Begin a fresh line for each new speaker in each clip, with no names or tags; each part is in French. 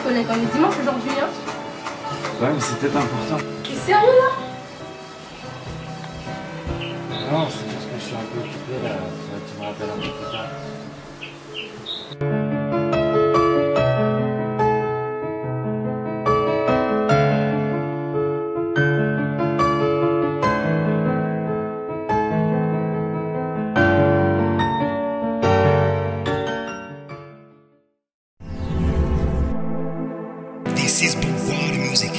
qu'on est quand même dimanche aujourd'hui, hein.
Ouais, mais c'est peut-être important.
T'es sérieux là?
Non, c'est parce que je suis un peu occupé là. Faudrait que tu me rappelles un peu plus tard.
This is Boudoir Music.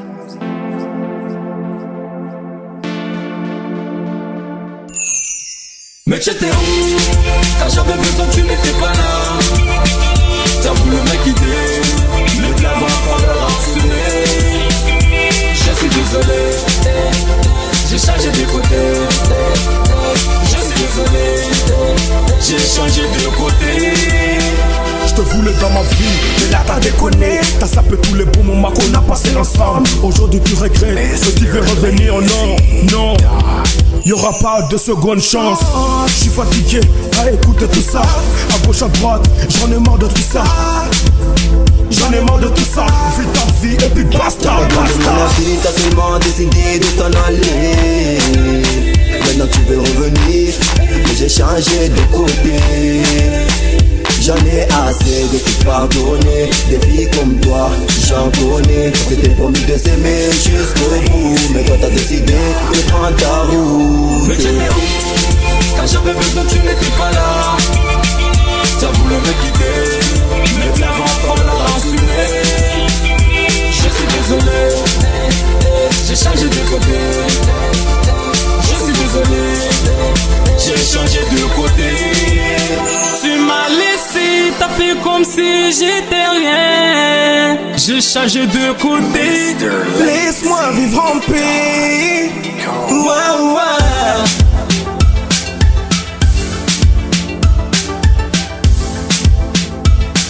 Mais t'étais où? Quand j'avais besoin tu n'étais pas là. T'as voulu me quitter, les plats vont leur harceler. Je suis désolé, j'ai changé de côté. Je suis désolé, j'ai changé de côté.
Je te voulais dans ma vie, mais là t'as déconné. T'as sapé tous les bons moments qu'on a passés ensemble. Aujourd'hui tu regrettes, ce qui veut revenir, non, non. Y'aura pas de seconde chance. Je suis fatigué à écouter tout ça. À gauche à droite, j'en ai marre de tout ça. J'en ai marre de tout ça. Vis ta vie et puis basta, basta.
T'as seulement décidé de t'en aller. Maintenant tu veux revenir, mais j'ai changé de côté. J'en ai assez de te pardonner. Des filles comme toi, j'en connais. C'était promis de s'aimer jusqu'au bout, mais toi t'as décidé de prendre ta route. Mais j'étais où? Quand j'avais besoin tu n'étais pas là. T'as voulu me quitter, mais plein vent prendre la rassurer. Je suis désolé, j'ai changé de côté. Je suis désolé, j'ai changé de côté.
Tu m'as laissé, t'as fait comme si j'étais rien. J'ai changé de côté.
Laisse-moi vivre en paix.
Ouais, ouais.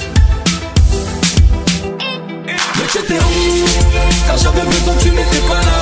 Mais t'étais où? Quand j'avais besoin tu n'étais pas là.